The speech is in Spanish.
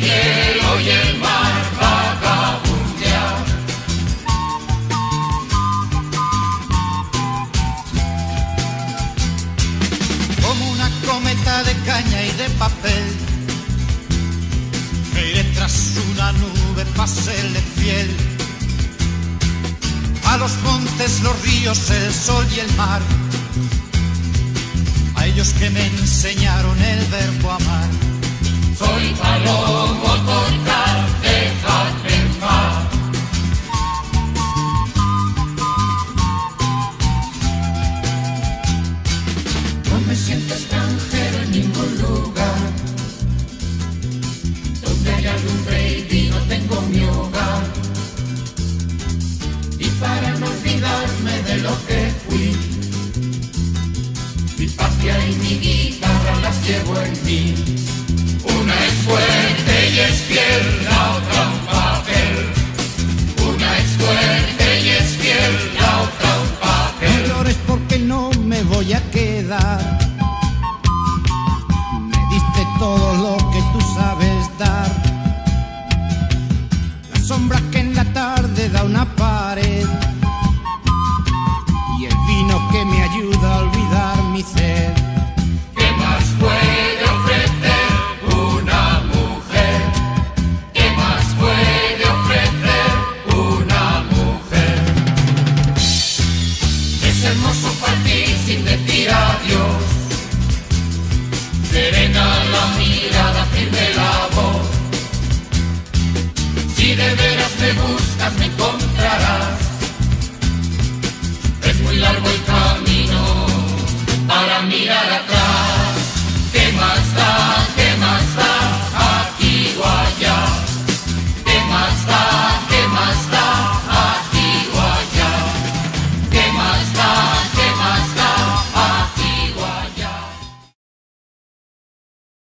cielo y el mar vagabundear. Como una cometa de caña y de papel, me iré tras una nube pa' serle fiel. A los montes, los ríos, el sol y el mar, a ellos que me enseñaron el verbo amar. Soy palomo total, déjame en paz. No me siento extranjero en ningún lugar. Donde haya lumbre y vino tengo mi hogar. Y para no olvidarme de lo que fui, mi patria y mi guitarra las llevo en mí. Una es fuerte y es fiel, la otra un papel. Una es fuerte y es fiel, la otra un papel. No llores porque no me voy a quedar. Me diste todo lo que tú sabes dar. La sombra que en la tarde da una pared y el vino que me ayuda a olvidar mi sed. ¿Qué más puede ofrecer una mujer? ¿Qué más puede ofrecer una mujer? Es hermoso partir sin decir adiós. Serena la mirada, firme la voz. Si de veras me buscas me encontrarás.